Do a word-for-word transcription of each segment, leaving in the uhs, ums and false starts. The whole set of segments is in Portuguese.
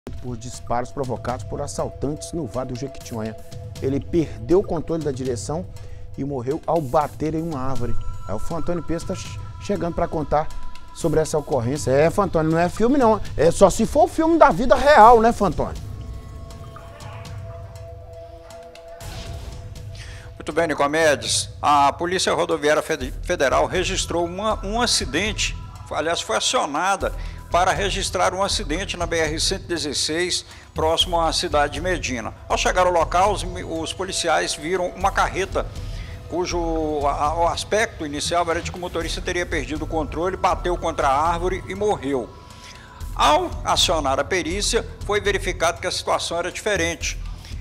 por disparos provocados por assaltantes no Vale do Jequitinhonha. Ele perdeu o controle da direção e morreu ao bater em uma árvore. Aí o Fantônio Pesta está chegando para contar sobre essa ocorrência. É, Fantônio, não é filme não, é só se for filme da vida real, né, Fantônio? Muito bem, Nicomedes. A Polícia Rodoviária Federal registrou uma, um acidente, aliás, foi acionada para registrar um acidente na B R cento e dezesseis, próximo à cidade de Medina. Ao chegar ao local, os, os policiais viram uma carreta, cujo a, o aspecto inicial era de que o motorista teria perdido o controle, bateu contra a árvore e morreu. Ao acionar a perícia, foi verificado que a situação era diferente.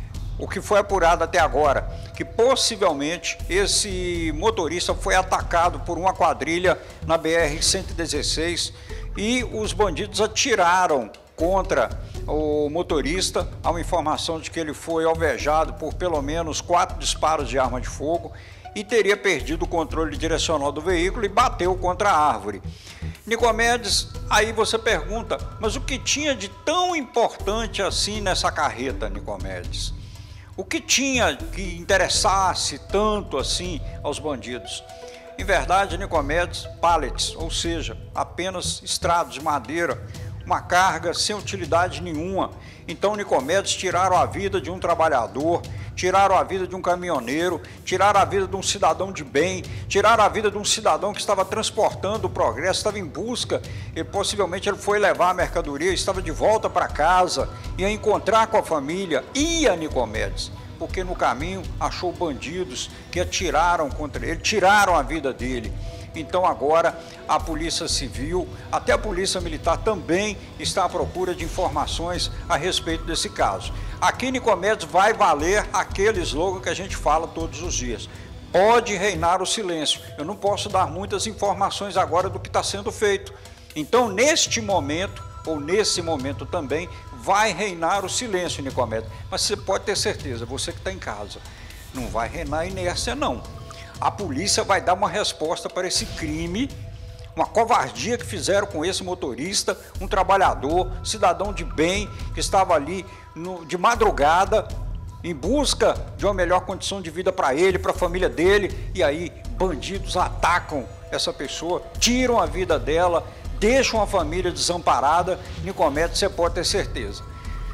O que foi apurado até agora, que possivelmente esse motorista foi atacado por uma quadrilha na B R cento e dezesseis e os bandidos atiraram contra o motorista. Há uma informação de que ele foi alvejado por pelo menos quatro disparos de arma de fogo e teria perdido o controle direcional do veículo e bateu contra a árvore. Nicomedes, aí você pergunta, mas o que tinha de tão importante assim nessa carreta, Nicomedes? O que tinha que interessasse tanto assim aos bandidos? Em verdade, Nicomedes, pallets, ou seja, apenas estrados de madeira, uma carga sem utilidade nenhuma. Então, Nicomedes, tiraram a vida de um trabalhador, tiraram a vida de um caminhoneiro, tiraram a vida de um cidadão de bem, tiraram a vida de um cidadão que estava transportando o progresso, estava em busca, e possivelmente ele foi levar a mercadoria, estava de volta para casa, ia encontrar com a família, ia, Nicomedes, porque no caminho achou bandidos que atiraram contra ele, tiraram a vida dele. Então agora a Polícia Civil, até a Polícia Militar também está à procura de informações a respeito desse caso. Aqui, Nicomedes, vai valer aquele slogan que a gente fala todos os dias. Pode reinar o silêncio. Eu não posso dar muitas informações agora do que está sendo feito. Então, neste momento, ou nesse momento também, vai reinar o silêncio, Nicomedes. Mas você pode ter certeza, você que está em casa, não vai reinar inércia, não. A polícia vai dar uma resposta para esse crime, uma covardia que fizeram com esse motorista, um trabalhador, cidadão de bem, que estava ali no, de madrugada, em busca de uma melhor condição de vida para ele, para a família dele, e aí bandidos atacam essa pessoa, tiram a vida dela, deixam a família desamparada. Nicomedes, você pode ter certeza.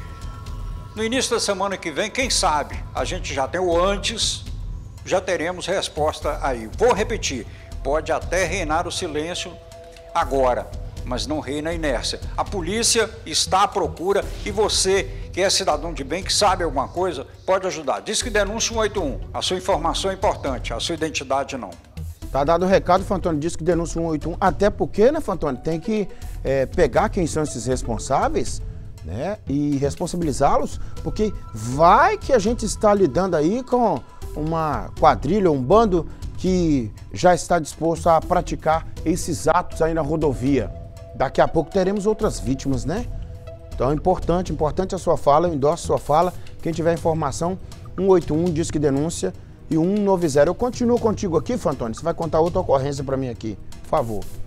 No início da semana que vem, quem sabe, a gente já tem o antes, já teremos resposta aí. Vou repetir, pode até reinar o silêncio agora, mas não reina a inércia. A polícia está à procura e você, que é cidadão de bem, que sabe alguma coisa, pode ajudar. Diz que denúncia um oito um, a sua informação é importante, a sua identidade não. Tá dado o recado, Fantônio, disse que denúncia um oito um, até porque, né, Fantônio, tem que é, pegar quem são esses responsáveis, né, e responsabilizá-los, porque vai que a gente está lidando aí com uma quadrilha, um bando que já está disposto a praticar esses atos aí na rodovia. Daqui a pouco teremos outras vítimas, né? Então é importante, importante a sua fala, eu endosso a sua fala. Quem tiver informação, um oito um, diz que denúncia, e um nove zero. Eu continuo contigo aqui, Fantônio, você vai contar outra ocorrência para mim aqui, por favor.